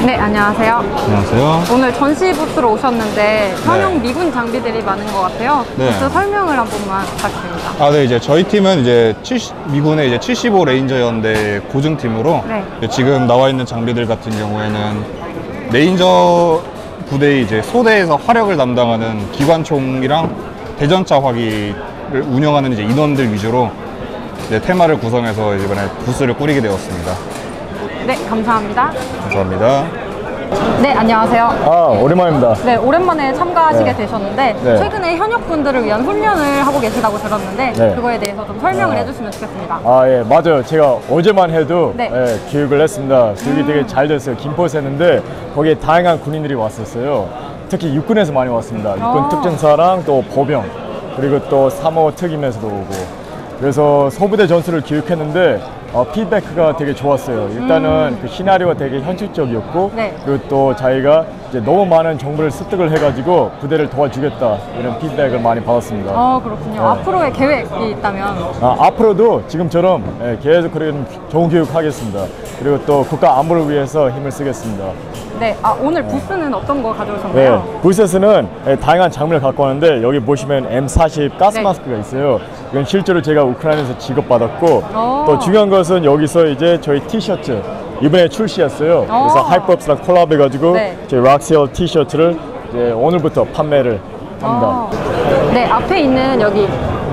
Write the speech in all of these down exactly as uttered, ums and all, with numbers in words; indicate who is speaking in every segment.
Speaker 1: 네, 안녕하세요.
Speaker 2: 안녕하세요.
Speaker 1: 오늘 전시 부스로 오셨는데 현역 네. 미군 장비들이 많은 것 같아요.
Speaker 2: 네.
Speaker 1: 부스 설명을 한 번만 부탁드립니다.
Speaker 2: 아, 네, 이제 저희 팀은 이제 칠십, 미군의 이제 칠십오 레인저 연대 고증팀으로
Speaker 1: 네.
Speaker 2: 지금 나와 있는 장비들 같은 경우에는 레인저 부대의 이제 소대에서 화력을 담당하는 기관총이랑 대전차 화기를 운영하는 이제 인원들 위주로 이제 테마를 구성해서 이번에 부스를 꾸리게 되었습니다.
Speaker 1: 네, 감사합니다.
Speaker 2: 감사합니다.
Speaker 1: 네, 안녕하세요.
Speaker 3: 아, 오랜만입니다.
Speaker 1: 네, 오랜만에 참가하시게
Speaker 3: 네.
Speaker 1: 되셨는데
Speaker 3: 네.
Speaker 1: 최근에 현역분들을 위한 훈련을 하고 계시다고 들었는데
Speaker 3: 네.
Speaker 1: 그거에 대해서 좀 설명을
Speaker 3: 아.
Speaker 1: 해주시면 좋겠습니다.
Speaker 3: 아, 예, 맞아요. 제가 어제만 해도
Speaker 1: 네.
Speaker 3: 예, 교육을 했습니다. 교육이
Speaker 1: 음.
Speaker 3: 되게 잘 됐어요. 김포에서 했는데 거기에 다양한 군인들이 왔었어요. 특히 육군에서 많이 왔습니다. 육군
Speaker 1: 아.
Speaker 3: 특전사랑 또 보병, 그리고 또 삼 호 특임에서도 오고. 그래서 소부대 전술을 교육했는데 어, 피드백가 되게 좋았어요. 일단은
Speaker 1: 음.
Speaker 3: 그 시나리오가 되게 현실적이었고,
Speaker 1: 네.
Speaker 3: 그리고 또 자기가 이제 너무 많은 정보를 습득을 해가지고 부대를 도와주겠다 이런 피드백을 많이 받았습니다.
Speaker 1: 어, 그렇군요.
Speaker 3: 네.
Speaker 1: 앞으로의 계획이 있다면?
Speaker 3: 아, 앞으로도 지금처럼 예, 계속 그런 좋은 교육하겠습니다. 그리고 또 국가 안보를 위해서 힘을 쓰겠습니다.
Speaker 1: 네, 아, 오늘 부스는 어떤 거
Speaker 3: 네,
Speaker 1: 가져오셨나요?
Speaker 3: 부스에서는 예, 다양한 장비를 갖고 왔는데 여기 보시면 엠 사십 가스
Speaker 1: 네.
Speaker 3: 마스크가 있어요. 이건 실제로 제가 우크라이나에서 지급받았고,
Speaker 1: 오.
Speaker 3: 또 중요한 것은 여기서 이제 저희 티셔츠 이번에 출시했어요. 그래서
Speaker 1: 오.
Speaker 3: 하이퍼업스랑 콜라보해가지고
Speaker 1: 네.
Speaker 3: 저희 락시얼 티셔츠를 이제 오늘부터 판매를 합니다.
Speaker 1: 어. 네, 앞에 있는 여기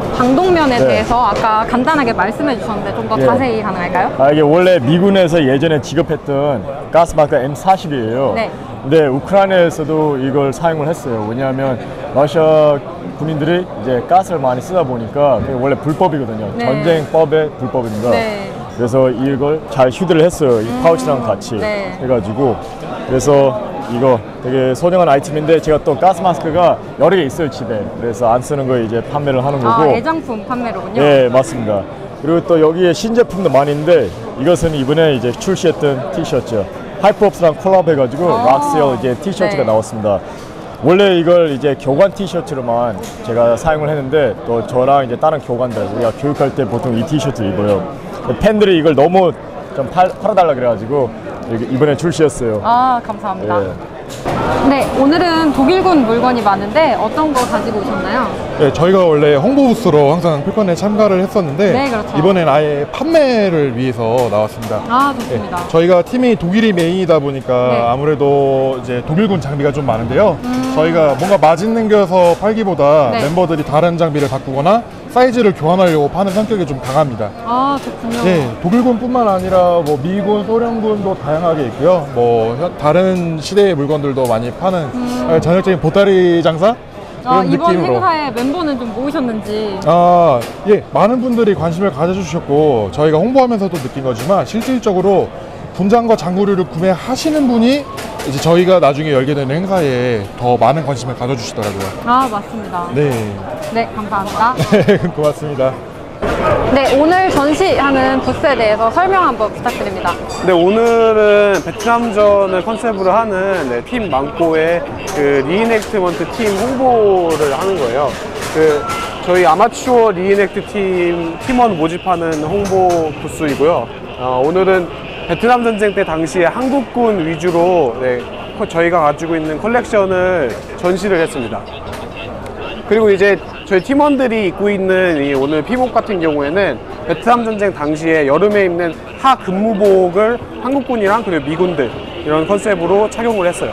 Speaker 1: 방독면에
Speaker 3: 네.
Speaker 1: 대해서 아까 간단하게 말씀해 주셨는데 좀 더
Speaker 3: 예.
Speaker 1: 자세히 가능할까요?
Speaker 3: 아, 이게 원래 미군에서 예전에 지급했던 가스마크 엠 사십이에요.
Speaker 1: 네.
Speaker 3: 근데 우크라이나에서도 이걸 사용을 했어요. 왜냐하면 러시아 군인들이 이제 가스를 많이 쓰다 보니까 그게 원래 불법이거든요.
Speaker 1: 네.
Speaker 3: 전쟁법의 불법입니다.
Speaker 1: 네.
Speaker 3: 그래서 이걸 잘 휴대를 했어요. 이 파우치랑 같이
Speaker 1: 네.
Speaker 3: 해가지고. 그래서 이거 되게 소중한 아이템인데 제가 또 가스 마스크가 여러 개 있어요, 집에. 그래서 안 쓰는 거 이제 판매를 하는 거고.
Speaker 1: 아, 애장품 판매로군요.
Speaker 3: 네, 맞습니다. 그리고 또 여기에 신제품도 많이 있는데 이것은 이번에 이제 출시했던 티셔츠 하이퍼업스랑 콜라보 해가지고
Speaker 1: 아,
Speaker 3: 락시얼 이제 티셔츠가
Speaker 1: 네.
Speaker 3: 나왔습니다. 원래 이걸 이제 교관 티셔츠로만 제가 사용을 했는데 또 저랑 이제 다른 교관들 우리가 교육할 때 보통 이 티셔츠 입어요. 팬들이 이걸 너무 좀 팔, 팔아달라 그래가지고 이번에 출시했어요.
Speaker 1: 아, 감사합니다.
Speaker 3: 네.
Speaker 1: 네, 오늘은 독일군 물건이 많은데 어떤 거 가지고 오셨나요?
Speaker 2: 네, 저희가 원래 홍보 부스로 항상 필건에 참가를 했었는데
Speaker 1: 네, 그렇죠.
Speaker 2: 이번엔 아예 판매를 위해서 나왔습니다.
Speaker 1: 아, 좋습니다.
Speaker 2: 네, 저희가 팀이 독일이 메인이다 보니까
Speaker 1: 네.
Speaker 2: 아무래도 이제 독일군 장비가 좀 많은데요.
Speaker 1: 음.
Speaker 2: 저희가 뭔가 마진 남겨서 팔기보다
Speaker 1: 네.
Speaker 2: 멤버들이 다른 장비를 바꾸거나 사이즈를 교환하려고 파는 성격이 좀 강합니다.
Speaker 1: 아, 좋군요.
Speaker 2: 네, 독일군뿐만 아니라 뭐 미군, 소련군도 다양하게 있고요. 뭐 현- 다른 시대의 물건들도 많이 파는
Speaker 1: 음.
Speaker 2: 전형적인 보따리 장사
Speaker 1: 아,
Speaker 2: 그런
Speaker 1: 이번
Speaker 2: 느낌으로.
Speaker 1: 행사에 멤버는 좀 모으셨는지.
Speaker 2: 아, 예, 많은 분들이 관심을 가져주셨고 저희가 홍보하면서도 느낀 거지만 실질적으로 분장과 장구류를 구매하시는 분이 이제 저희가 나중에 열게 되는 행사에 더 많은 관심을 가져주시더라고요.
Speaker 1: 아, 맞습니다.
Speaker 2: 네,
Speaker 1: 네, 감사합니다.
Speaker 2: 고맙습니다.
Speaker 1: 네, 오늘 전시하는 부스에 대해서 설명 한번 부탁드립니다.
Speaker 4: 네, 오늘은 베트남전을 컨셉으로 하는 네, 팀 망고의 그 리이넥트먼트 팀 홍보를 하는 거예요. 그 저희 아마추어 리이넥트 팀 팀원 모집하는 홍보 부스이고요. 어, 오늘은 베트남 전쟁 때 당시에 한국군 위주로 네, 저희가 가지고 있는 컬렉션을 전시를 했습니다. 그리고 이제 저희 팀원들이 입고 있는 이 오늘 피복 같은 경우에는 베트남 전쟁 당시에 여름에 입는 하 근무복을 한국군이랑 그리고 미군들 이런 컨셉으로 착용을 했어요.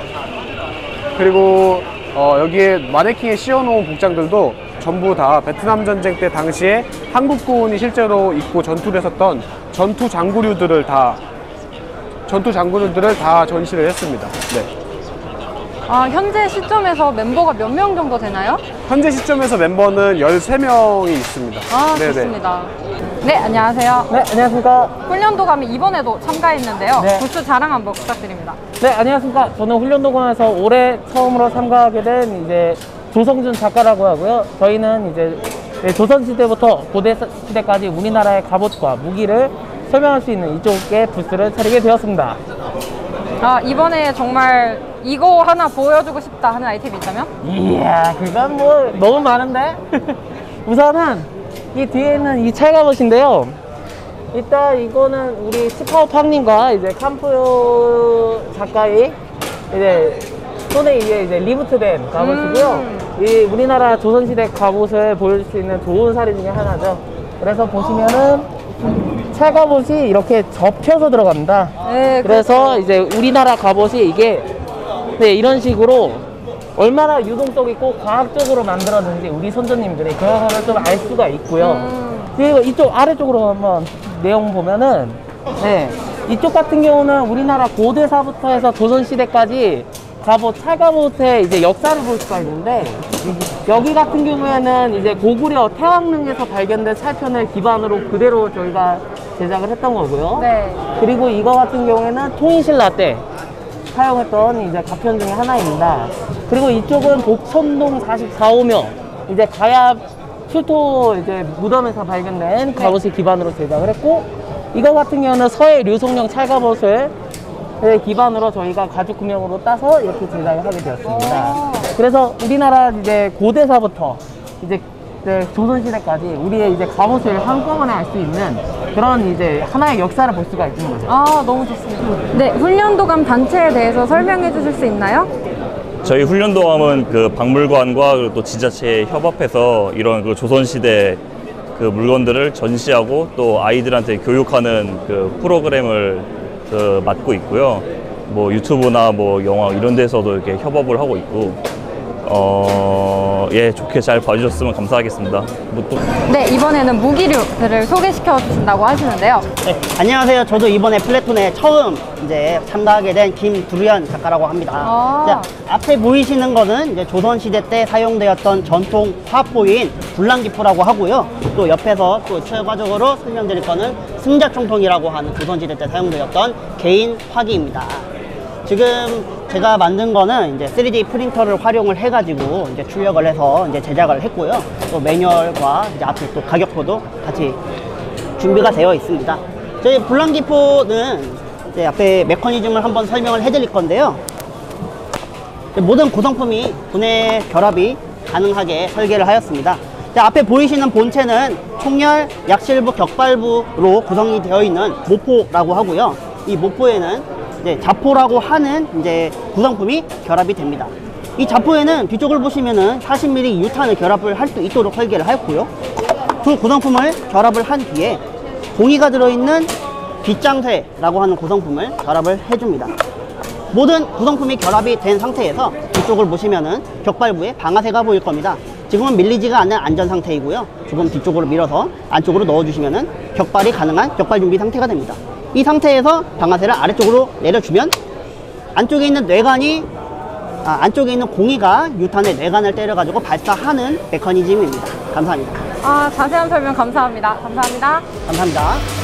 Speaker 4: 그리고 어 여기에 마네킹에 씌워놓은 복장들도 전부 다 베트남 전쟁 때 당시에 한국군이 실제로 입고 전투를 했었던 전투 장구류들을 다 전투 장구류들을 다 전시를 했습니다. 네.
Speaker 1: 아, 현재 시점에서 멤버가 몇 명 정도 되나요?
Speaker 4: 현재 시점에서 멤버는 열세 명이 있습니다.
Speaker 1: 아,
Speaker 4: 네네.
Speaker 1: 좋습니다. 네, 안녕하세요.
Speaker 5: 네, 안녕하십니까.
Speaker 1: 훈련도감이 이번에도 참가했는데요.
Speaker 5: 네.
Speaker 1: 부스 자랑 한번 부탁드립니다.
Speaker 5: 네, 안녕하십니까. 저는 훈련도감에서 올해 처음으로 참가하게 된 이제 조성준 작가라고 하고요. 저희는 이제 조선시대부터 고대시대까지 우리나라의 갑옷과 무기를 설명할 수 있는 이쪽에 부스를 차리게 되었습니다.
Speaker 1: 아, 이번에 정말 이거 하나 보여주고 싶다 하는 아이템이 있다면?
Speaker 5: 이야, 그건 뭐 너무 많은데? 우선은 이 뒤에 있는 이 찰갑옷인데요. 일단 이거는 우리 치파오팡님과 이제 캄프 작가의 이제 손에 이게 이제 리부트된 갑옷이고요.
Speaker 1: 음.
Speaker 5: 이 우리나라 조선시대 갑옷을 보여줄 수 있는 좋은 사례 중에 하나죠. 그래서 보시면은 찰갑옷이 이렇게 접혀서 들어갑니다.
Speaker 1: 네,
Speaker 5: 그래서 이제 우리나라 갑옷이 이게 네, 이런 식으로 얼마나 유동성 있고 과학적으로 만들었는지 우리 선조님들이 그런 거를 좀 알 수가 있고요.
Speaker 1: 음.
Speaker 5: 그리고 이쪽 아래쪽으로 한번 내용 보면은 네, 이쪽 같은 경우는 우리나라 고대사부터 해서 조선시대까지 갑옷, 찰갑옷의 이제 역사를 볼 수가 있는데 여기 같은 경우에는 이제 고구려 태왕릉에서 발견된 찰편을 기반으로 그대로 저희가 제작을 했던 거고요.
Speaker 1: 네.
Speaker 5: 그리고 이거 같은 경우에는 통일신라 때 사용했던 이제 가편 중에 하나입니다. 그리고 이쪽은 복선동 사십사 호며 이제 가야 출토 이제 무덤에서 발견된 갑옷을 기반으로 제작을 했고, 이거 같은 경우는 서해 류송령 찰갑옷을 기반으로 저희가 가죽 구명으로 따서 이렇게 제작을 하게 되었습니다. 그래서 우리나라 이제 고대사부터 이제 이제 조선시대까지 우리의 이제 갑옷을 한꺼번에 알 수 있는 그런 이제 하나의 역사를 볼 수가 있는 거죠.
Speaker 1: 아, 너무 좋습니다. 네, 훈련도감 단체에 대해서 설명해 주실 수 있나요?
Speaker 6: 저희 훈련도감은 그 박물관과 그리고 또 지자체에 협업해서 이런 그 조선시대 그 물건들을 전시하고 또 아이들한테 교육하는 그 프로그램을 그 맡고 있고요. 뭐 유튜브나 뭐 영화 이런 데서도 이렇게 협업을 하고 있고, 어, 예, 좋게 잘 봐주셨으면 감사하겠습니다. 뭐 또...
Speaker 1: 네, 이번에는 무기류들을 소개시켜 주신다고 하시는데요.
Speaker 7: 네, 안녕하세요. 저도 이번에 플래톤에 처음 이제 참가하게 된 김두리안 작가라고 합니다.
Speaker 1: 아.
Speaker 7: 자, 앞에 보이시는 거는 이제 조선시대 때 사용되었던 전통 화포인 불랑기포라고 하고요. 또 옆에서 또 추가적으로 설명드릴 거는 승자총통이라고 하는 조선시대 때 사용되었던 개인 화기입니다. 지금 제가 만든 거는 이제 쓰리디 프린터를 활용을 해가지고 이제 출력을 해서 이제 제작을 했고요. 또 매뉴얼과 이제 앞에 또 가격표도 같이 준비가 되어 있습니다. 저희 불랑기포는 이제 앞에 메커니즘을 한번 설명을 해드릴 건데요. 모든 구성품이 분해 결합이 가능하게 설계를 하였습니다. 자, 앞에 보이시는 본체는 총열, 약실부, 격발부로 구성이 되어 있는 모포라고 하고요. 이 모포에는 이제 자포라고 하는 이제 구성품이 결합이 됩니다. 이 자포에는 뒤쪽을 보시면은 사십 밀리미터 유탄을 결합을 할 수 있도록 설계를 하였고요. 두 구성품을 결합을 한 뒤에 공이가 들어있는 빗장쇠라고 하는 구성품을 결합을 해줍니다. 모든 구성품이 결합이 된 상태에서 뒤쪽을 보시면은 격발부에 방아쇠가 보일 겁니다. 지금은 밀리지가 않는 안전 상태이고요. 조금 뒤쪽으로 밀어서 안쪽으로 넣어주시면은 격발이 가능한 격발 준비 상태가 됩니다. 이 상태에서 방아쇠를 아래쪽으로 내려주면 안쪽에 있는 뇌관이 아, 안쪽에 있는 공이가 유탄의 뇌관을 때려가지고 발사하는 메커니즘입니다. 감사합니다.
Speaker 1: 아, 자세한 설명 감사합니다. 감사합니다.
Speaker 7: 감사합니다.